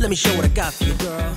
me show what I got for you, girl.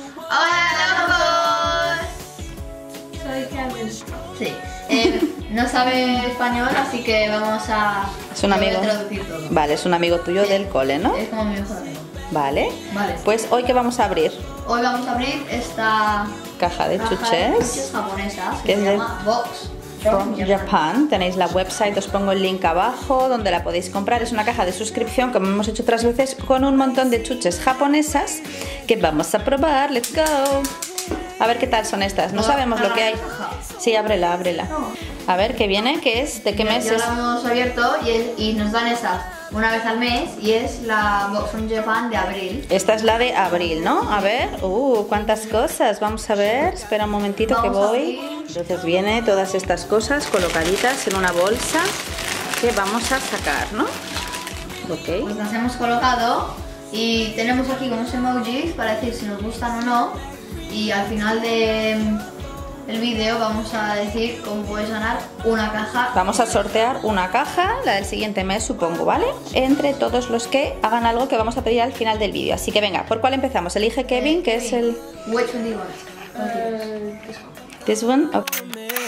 ¡Hola, locos! Soy Kevin. Sí. No sabe español, así que vamos a... Es un amigo. voy a traducir todo. Vale, es un amigo tuyo del cole, ¿no? Es como mi mejor amigo. Vale. Vale. Pues hoy que vamos a abrir Hoy vamos a abrir esta caja de caja de chuches chuches japonesas que que es se de llama Box from Japan. Tenéis la website, os pongo el link abajo donde la podéis comprar. Es una caja de suscripción, como hemos hecho otras veces, con un montón de chuches japonesas que vamos a probar. Let's go. A ver qué tal son estas. No sabemos lo que hay. Sí, ábrela, ábrela. A ver qué viene, qué es, de qué mes Ya es. la hemos abierto y nos dan estas una vez al mes y es la Box from Japan de abril. Esta es la de abril, ¿no? A ver, cuántas cosas. Vamos a ver, espera un momentito que Vamos a voy. abrir. Entonces viene todas estas cosas colocaditas en una bolsa que vamos a sacar, ¿no? Ok. Pues las hemos colocado y tenemos aquí unos emojis para decir si nos gustan o no. Y al final del vídeo vamos a decir cómo puedes ganar una caja. Vamos a sortear una caja, la del siguiente mes supongo, ¿vale? Entre todos los que hagan algo que vamos a pedir al final del vídeo. Así que venga, ¿por cuál empezamos? Elige Kevin, que es el... Which one do you want? This one? Okay.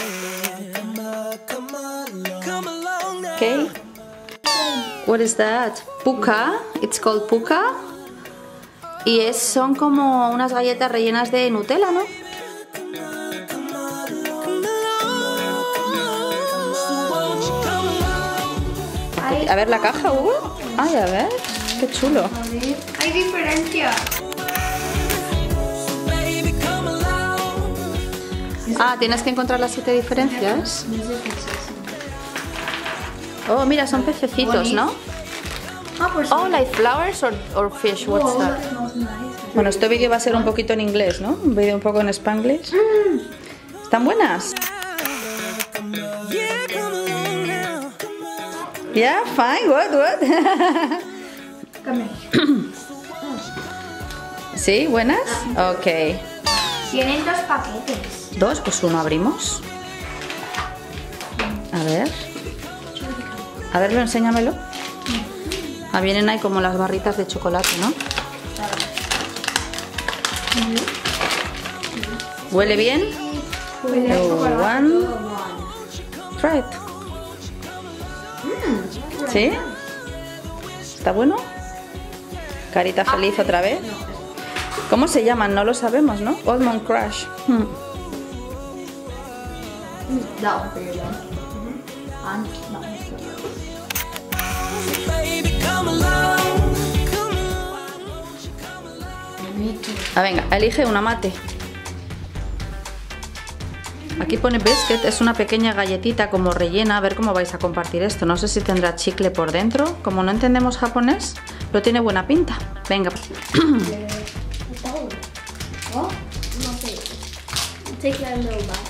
Okay. What is that? Puka. It's called Puka. Y son como unas galletas rellenas de Nutella, ¿no? A ver la caja, Hugo. Ay, a ver. Qué chulo. Hay diferencia. Ah, tienes que encontrar las 7 diferencias. Oh, mira, son pececitos, ¿no? Oh, like flowers or fish, what's that? Bueno, este vídeo va a ser un poquito en inglés, ¿no? Un vídeo un poco en Spanglish. ¿Están buenas? Yeah, fine, good. ¿Sí? ¿Buenas? Ok. Tienen 2 paquetes. 2, pues uno abrimos. A ver. A verlo, enséñamelo. Ah, vienen ahí como las barritas de chocolate, ¿no? ¿Huele bien? One. Try it. ¿Sí? ¿Está bueno? Carita feliz otra vez. ¿Cómo se llaman? No lo sabemos, ¿no? Almond Crush. That one for you, then. And that one for you. Ah, venga, elige una mate. Aquí pone biscuit, es una pequeña galletita como rellena. A ver cómo vais a compartir esto. No sé si tendrá chicle por dentro. Como no entendemos japonés, pero tiene buena pinta. Venga. What? Take like little bites.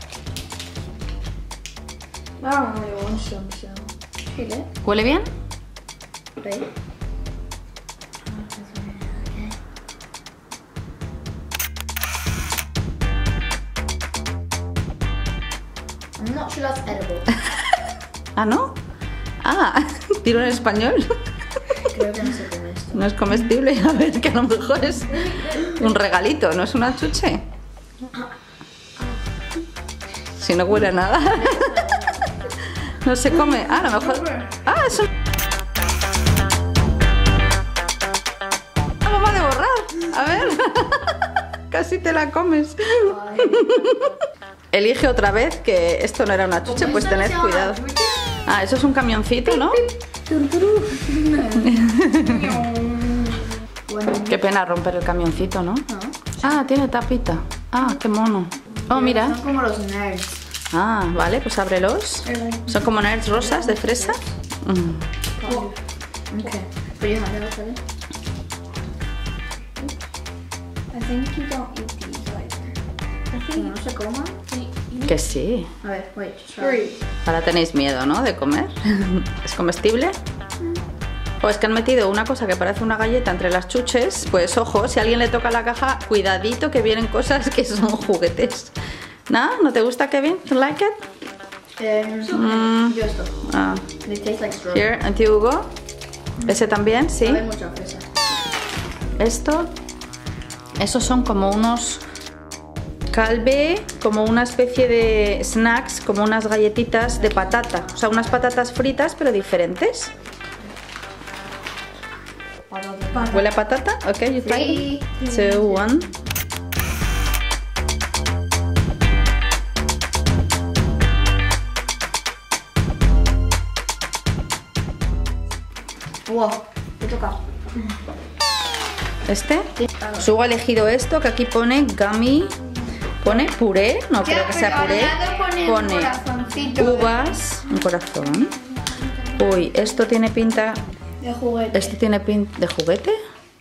I don't really want some, so. Feel it. ¿Huele bien? Right? I'm not sure that's edible. Ah, ¿no? Ah, tiro en español. Creo que no se come esto. No es comestible. A ver, que a lo mejor es un regalito, no es una chuche. Si no huele a nada. No se come. Ah, a lo mejor. Ah, es una bomba de borrar. A ver. Casi te la comes. Elige otra vez, que esto no era una chuche, pues tened cuidado. Ah, eso es un camioncito, ¿no? Qué pena romper el camioncito, ¿no? Ah, tiene tapita. Ah, qué mono. Oh, mira. Son como los nerds. Ah, vale, pues ábrelos. Son como nerds rosas de fresa. Okay. Pero yo no tengo que saber. I think you don't eat these like. Como no se coman. Que sí. A ver, wait. Try. Ahora tenéis miedo, ¿no? De comer. ¿Es comestible? O es que han metido una cosa que parece una galleta entre las chuches. Pues ojo, si a alguien le toca la caja, cuidadito que vienen cosas que son juguetes. ¿No? ¿No te gusta, Kevin? ¿You like it? Yo esto. Ah. It tastes like strawberry. Here, and Hugo. ¿Ese también? Sí. Sabe mucho a fresa. Esos son como unos calve, como una especie de snacks, como unas galletitas de patata. O sea, unas patatas fritas pero diferentes. ¿Huele a patata? Ok, you try it. 2, 1. Wow, te toca. ¿Este? Sugo ha elegido esto, que aquí pone gummy, pone puré, no creo que sea puré, pone uvas, un corazón. Uy, esto tiene pinta... De juguete. ¿Este tiene pinta de juguete?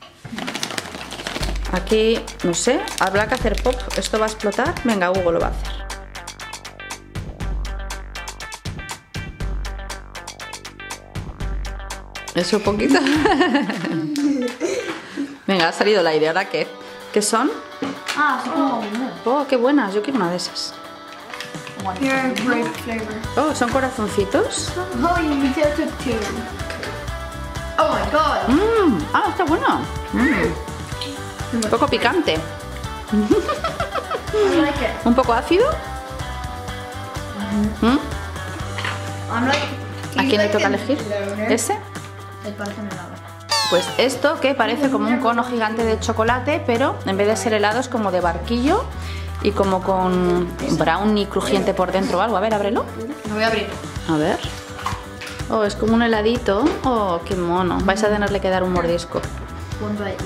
Aquí, no sé, habrá que hacer pop. ¿Esto va a explotar? Venga, Hugo lo va a hacer. Eso un poquito. Venga, ha salido el aire. ¿Ahora qué? ¿Qué son? Ah, son como... Oh, qué buenas. Yo quiero una de esas. Your grape flavor. Oh, son corazoncitos. Oh, you need to took 2. Oh my god. Ah, está bueno. Un poco picante. I like it. Un poco ácido. I'm like... ¿A quién le toca elegir? ¿Ese? El parece un helado. Pues esto que parece como un cono gigante de chocolate, pero en vez de ser helado es como de barquillo y como con brownie crujiente por dentro o algo. A ver, ábrelo. Lo voy a abrir. A ver. Oh, es como un heladito. Oh, qué mono. Vais a tenerle que dar un mordisco. Punto ahí.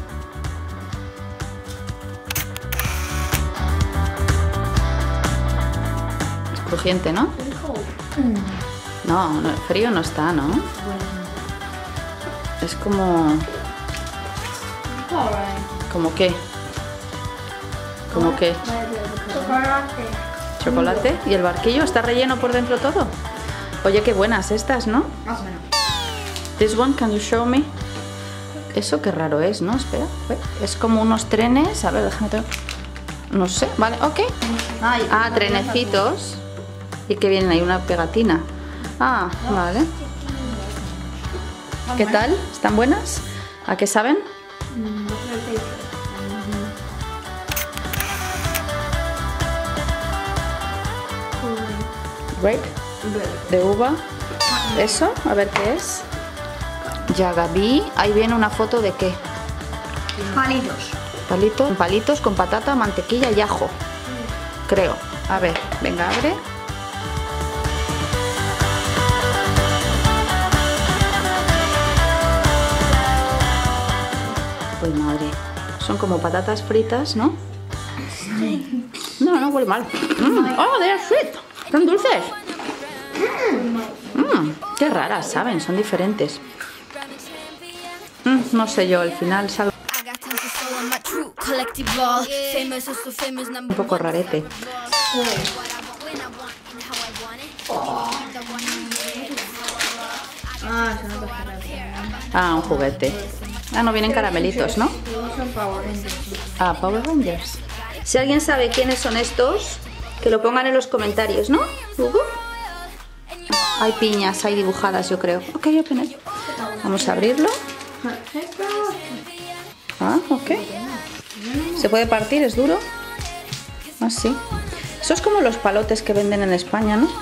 Es crujiente, ¿no? No, no, frío no está, ¿no? Es como... ¿Como qué? ¿Como qué? Chocolate. ¿Chocolate? ¿Y el barquillo? ¿Está relleno por dentro todo? Oye, qué buenas estas, ¿no? Más o menos. This one, can you show me? Eso qué raro es, ¿no? Espera. Es como unos trenes. A ver, déjame... No sé, vale, ok. Ah, trenecitos. Y que vienen ahí una pegatina. Ah, vale. ¿Qué tal? ¿Están buenas? ¿A qué saben? Grape. De uva. Eso, a ver qué es. Yagabi. Ahí viene una foto de qué. Palitos. Palitos con patata, mantequilla y ajo. Creo. A ver, venga, abre. Uy, madre. Son como patatas fritas, ¿no? No, no huele mal. Oh, they are sweet. Están dulces. Qué raras, ¿saben? Son diferentes. No sé yo, al final sabe un poco rarete. Ah, se nota que Ah, un juguete. Ah, no vienen caramelitos, ¿no? son Power Rangers. Ah, Power Rangers. Si alguien sabe quiénes son estos, que lo pongan en los comentarios, ¿no? Hugo. Hay piñas, hay dibujadas, yo creo. Ok, open it. Vamos a abrirlo. Ah, ok. ¿Se puede partir? ¿Es duro? Ah, sí. Eso es como los palotes que venden en España, ¿no?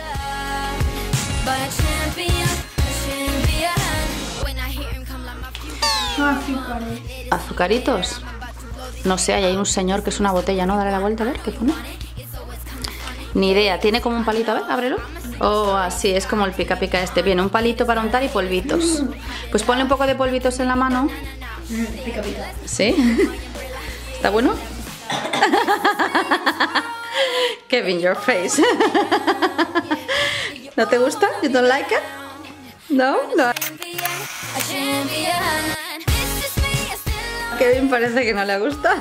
¿Azucaritos? No sé, ahí hay un señor que es una botella, ¿no? Dale la vuelta a ver qué pone. Ni idea, tiene como un palito, a ver, ábrelo. Oh, así, es como el pica pica este. Viene un palito para untar y polvitos. Pues ponle un poco de polvitos en la mano. Pica pica. ¿Sí? ¿Está bueno? Kevin, your face. ¿No te gusta? You don't like it? No, no. Kevin parece que no le gusta.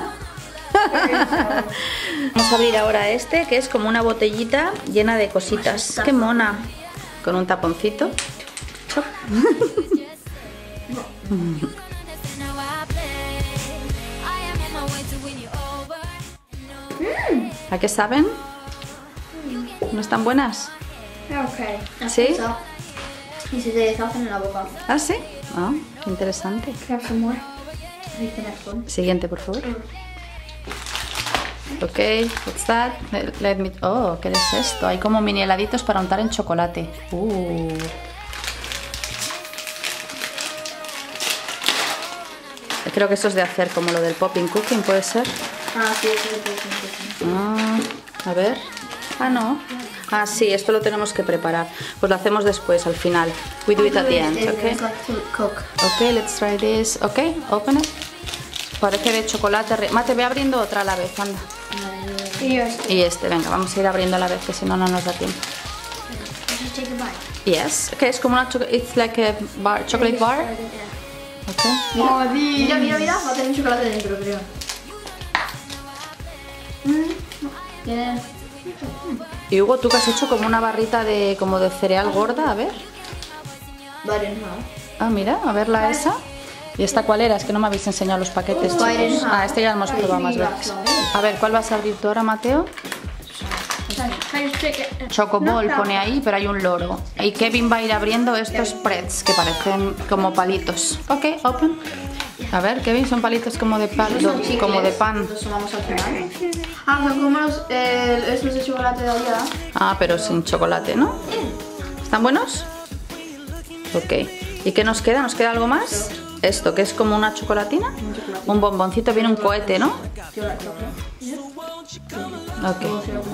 Vamos a abrir ahora este, que es como una botellita llena de cositas. ¡Qué mona! Con un taponcito. Chop. ¿A qué saben? ¿No están buenas? Okay. ¿Sí? Y se te deshacen en la boca. ¿Ah, sí? Ah, qué interesante. Can I have some more? Siguiente, por favor. Ok, what's that? Let me... Oh, ¿qué es esto? Hay como mini heladitos para untar en chocolate. Creo que esto es de hacer como lo del popping cooking, ¿puede ser? Ah, sí, es de popping cooking. A ver. Ah, no. Ah, sí, esto lo tenemos que preparar. Pues lo hacemos después, al final. We do it at the end, okay? Ok, let's try this. Ok, open it. Parece de chocolate. Mate, ve abriendo otra a la vez, anda. Y este, venga, vamos a ir abriendo a la vez, que si no, no nos da tiempo. Yes, ok, es como una it's like a bar, chocolate bar. Ok. Mira, va a tener chocolate dentro, creo. Tiene... Y Hugo, tú que has hecho como una barrita de como de cereal gorda, a ver. Ah, mira, a ver la esa. ¿Y esta cuál era? Es que no me habéis enseñado los paquetes, chicos. Ah, este ya lo hemos probado más veces. A ver, ¿cuál vas a abrir tú ahora, Mateo? Chocobol pone ahí, pero hay un loro. Y Kevin va a ir abriendo estos spreads que parecen como palitos. Ok, open. A ver, Kevin, son palitos como de pan. Como de pan. Los sumamos al final. Ah, son como estos de chocolate de allá. Ah, pero sin chocolate, ¿no? ¿Están buenos? Ok. ¿Y qué nos queda? ¿Nos queda algo más? Esto, que es como una chocolatina. Un bomboncito, viene un cohete, ¿no? Ok.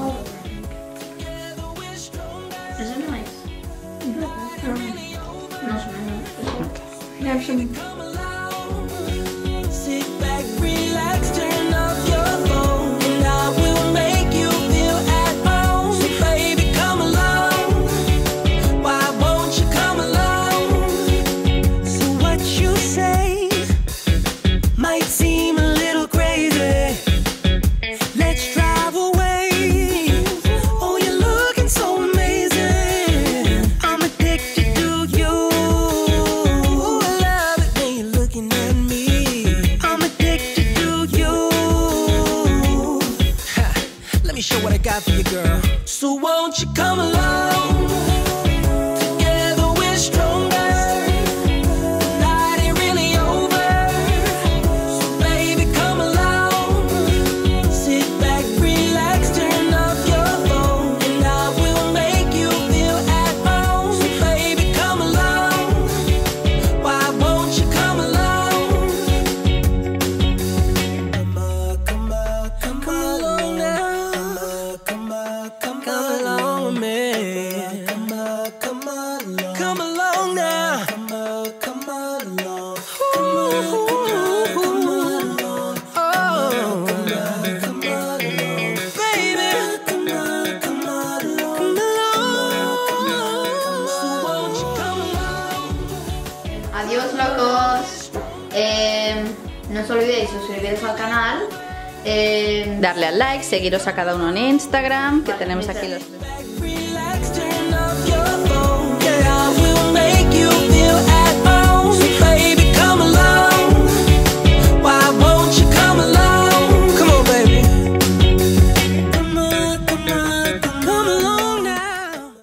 Sit back, relax, turn off your phone, and I will make you feel at home. So baby, come along. Why won't you come along? So what you say might seem a little crazy. Let's drive away. Oh, you're looking so amazing. I'm addicted to you. I love it when you're looking at me. I'm addicted to you. Let me show what I got for you, girl. So won't you come along? Together we're stronger. The night ain't really over. So baby, come along. Sit back, relax, turn off your phone, and I will make you feel at home. So baby, come along. Why won't you come along? Come along now. Come along with me. Come along now. Come along. Baby, come along. So won't you come along? Adiós, locos. No os olvidéis suscribiros al canal. Darle al like, seguiros a cada uno en Instagram, que tenemos aquí los... Relax, turn off your phone. Yeah, I will make you feel at home. So baby, come along. Why won't you come along? Come on, baby. Come on, come on.